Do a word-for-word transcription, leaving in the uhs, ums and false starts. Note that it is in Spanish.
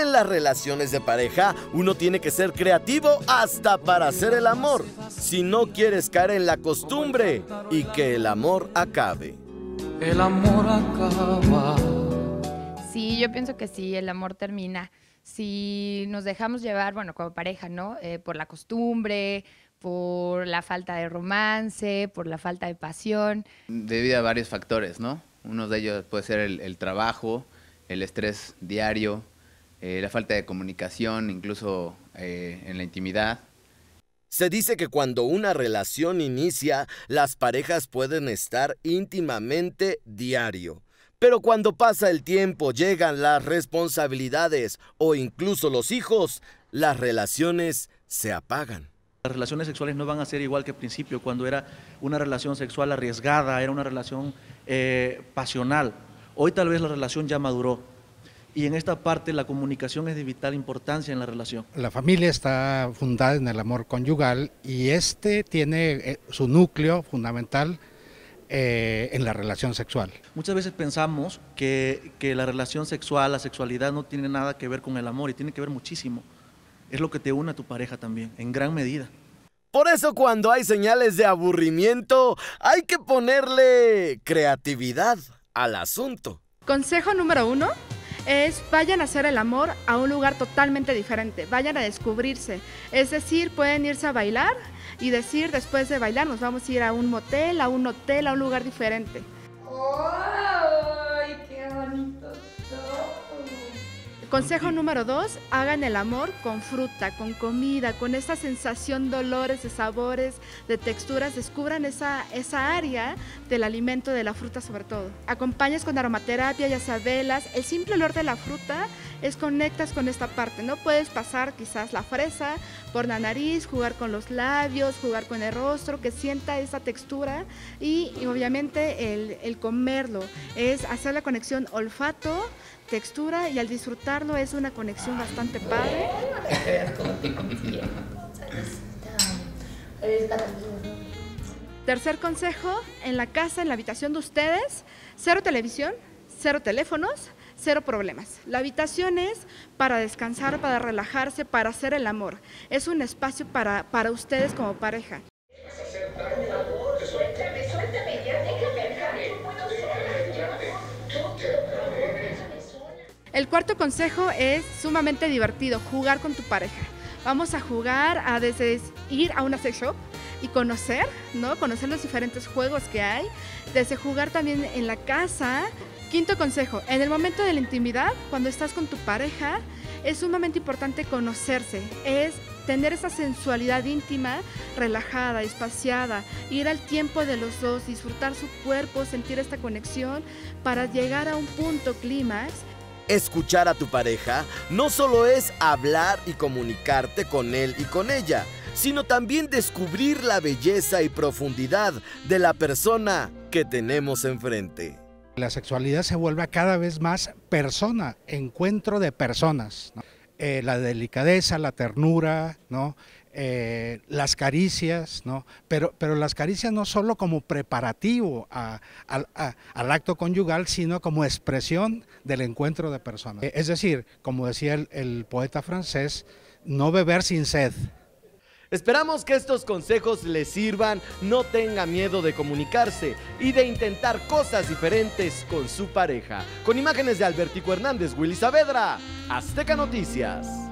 en las relaciones de pareja, uno tiene que ser creativo hasta para hacer el amor, si no quieres caer en la costumbre y que el amor acabe. El amor acaba. Sí, yo pienso que sí, el amor termina. Si nos dejamos llevar, bueno, como pareja, ¿no? Eh, por la costumbre, por la falta de romance, por la falta de pasión. Debido a varios factores, ¿no? Uno de ellos puede ser el, el trabajo, el estrés diario, eh, la falta de comunicación, incluso eh, en la intimidad. Se dice que cuando una relación inicia, las parejas pueden estar íntimamente diario. Pero cuando pasa el tiempo, llegan las responsabilidades o incluso los hijos, las relaciones se apagan. Las relaciones sexuales no van a ser igual que al principio, cuando era una relación sexual arriesgada, era una relación eh, pasional. Hoy tal vez la relación ya maduró y en esta parte la comunicación es de vital importancia en la relación. La familia está fundada en el amor conyugal y este tiene eh, su núcleo fundamental eh, en la relación sexual. Muchas veces pensamos que, que la relación sexual, la sexualidad no tiene nada que ver con el amor y tiene que ver muchísimo. Es lo que te une a tu pareja también, en gran medida. Por eso cuando hay señales de aburrimiento, hay que ponerle creatividad al asunto. Consejo número uno es vayan a hacer el amor a un lugar totalmente diferente, vayan a descubrirse. Es decir, pueden irse a bailar y decir después de bailar nos vamos a ir a un motel, a un hotel, a un lugar diferente. ¡Ay, qué bonito! Consejo número dos, hagan el amor con fruta, con comida, con esa sensación de olores, de sabores, de texturas. Descubran esa, esa área del alimento, de la fruta sobre todo. Acompañes con aromaterapia, ya sea velas. El simple olor de la fruta es conectas con esta parte, ¿no? Puedes pasar quizás la fresa por la nariz, jugar con los labios, jugar con el rostro, que sienta esa textura y, y obviamente el, el comerlo. Es hacer la conexión olfato, textura y al disfrutarlo es una conexión bastante padre. Tercer consejo, en la casa, en la habitación de ustedes, cero televisión, cero teléfonos, cero problemas. La habitación es para descansar, para relajarse, para hacer el amor. Es un espacio para, para ustedes como pareja. El cuarto consejo es sumamente divertido, jugar con tu pareja. Vamos a jugar a desde ir a una sex shop y conocer, ¿no? Conocer los diferentes juegos que hay, desde jugar también en la casa. Quinto consejo, en el momento de la intimidad, cuando estás con tu pareja, es sumamente importante conocerse, es tener esa sensualidad íntima, relajada, espaciada, ir al tiempo de los dos, disfrutar su cuerpo, sentir esta conexión para llegar a un punto clímax. Escuchar a tu pareja no solo es hablar y comunicarte con él y con ella, sino también descubrir la belleza y profundidad de la persona que tenemos enfrente. La sexualidad se vuelve cada vez más persona, encuentro de personas, ¿no? Eh, la delicadeza, la ternura, ¿no? Eh, las caricias, ¿no? Pero, pero las caricias no solo como preparativo a, a, a, al acto conyugal, sino como expresión del encuentro de personas. Eh, es decir, como decía el, el poeta francés, no beber sin sed. Esperamos que estos consejos les sirvan, no tenga miedo de comunicarse y de intentar cosas diferentes con su pareja. Con imágenes de Albertico Hernández, Willy Saavedra, Azteca Noticias.